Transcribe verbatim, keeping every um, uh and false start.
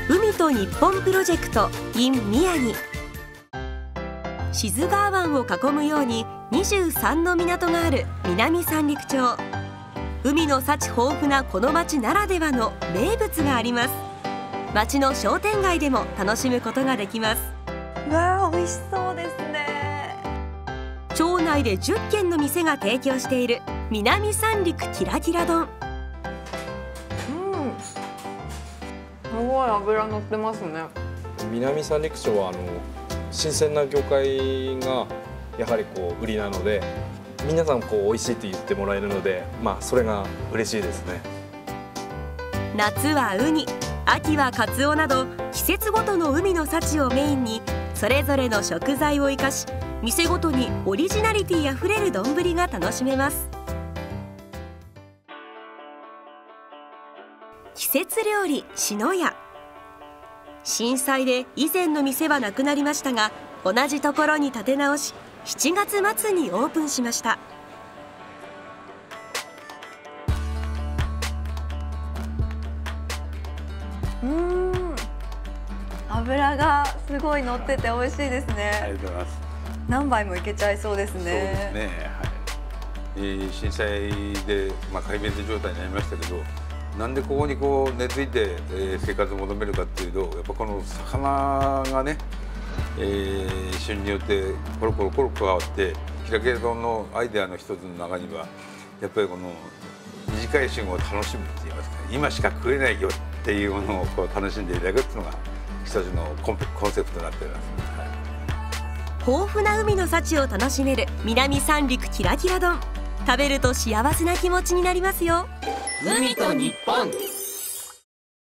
海と日本プロジェクト in 宮城。志津川湾を囲むようににじゅうさんの港がある南三陸町。海の幸豊富なこの町ならではの名物があります。町の商店街でも楽しむことができます。 わあ、美味しそうですね。 町内でじゅっけんの店が提供している南三陸キラキラ丼。 すごい脂乗ってますね。 南三陸町はあの新鮮な魚介がやはりこう売りなので、皆さんこう美味しいって言ってもらえるので、まあそれが嬉しいですね。 夏はウニ、秋はカツオなど季節ごとの海の幸をメインにそれぞれの食材を生かし、店ごとにオリジナリティあふれる丼が楽しめます。季節料理篠屋。震災で以前の店はなくなりましたが、同じところに建て直ししちがつ末にオープンしました。 うーん、脂がすごい乗ってて美味しいですね。 ありがとうございます。 何杯もいけちゃいそうですね。 そうですね、はい。えー、震災で、まあ、壊滅状態になりましたけど、なんでここにこう根付いて、えー、生活を求めるかっていうと、やっぱこの魚がね、えー、旬によってコロコロコロ変わって、キラキラ丼のアイデアの一つの中にはやっぱりこの短い旬を楽しむって言いますか、今しか食えないよっていうものをこう楽しんでいただくっていうのが一つのコンコンセプトになっています、はい。 豊富な海の幸を楽しめる南三陸キラキラ丼。食べると幸せな気持ちになりますよ。 海と日本。